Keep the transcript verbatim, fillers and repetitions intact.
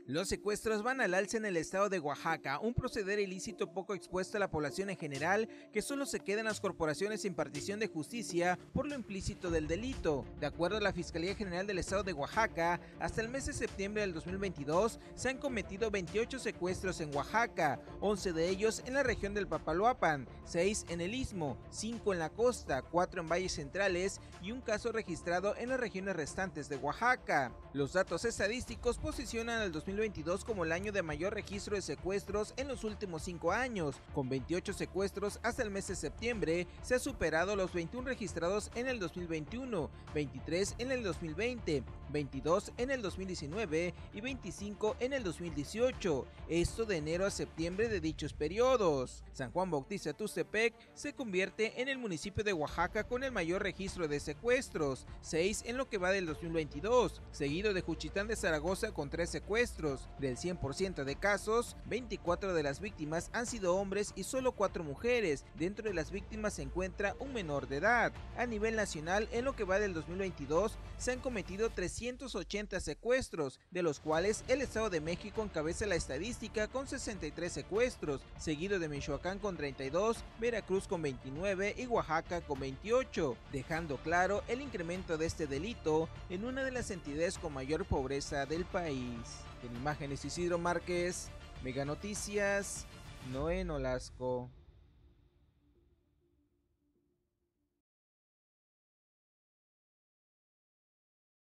Los secuestros van al alza en el estado de Oaxaca, un proceder ilícito poco expuesto a la población en general, que solo se queda en las corporaciones sin partición de justicia por lo implícito del delito. De acuerdo a la Fiscalía General del Estado de Oaxaca, hasta el mes de septiembre del dos mil veintidós se han cometido veintiocho secuestros en Oaxaca, once de ellos en la región del Papaloapan, seis en el Istmo, cinco en la costa, cuatro en valles centrales y un caso registrado en las regiones restantes de Oaxaca. Los datos estadísticos posicionan al dos mil veintidós como el año de mayor registro de secuestros en los últimos cinco años. Con veintiocho secuestros hasta el mes de septiembre, se ha superado los veintiuno registrados en el dos mil veintiuno, veintitrés en el dos mil veinte, veintidós en el dos mil diecinueve y veinticinco en el dos mil dieciocho, esto de enero a septiembre de dichos periodos. San Juan Bautista Tuxtepec se convierte en el municipio de Oaxaca con el mayor registro de secuestros, seis en lo que va del dos mil veintidós, seguido de Juchitán de Zaragoza con tres secuestros. Del cien por ciento de casos, veinticuatro de las víctimas han sido hombres y solo cuatro mujeres. Dentro de las víctimas se encuentra un menor de edad. A nivel nacional, en lo que va del dos mil veintidós, se han cometido trescientos ochenta secuestros, de los cuales el Estado de México encabeza la estadística con sesenta y tres secuestros, seguido de Michoacán con treinta y dos, Veracruz con veintinueve y Oaxaca con veintiocho, dejando claro el incremento de este delito en una de las entidades con mayor pobreza del país. En imágenes Isidro Márquez, Mega Noticias, Noé Nolasco.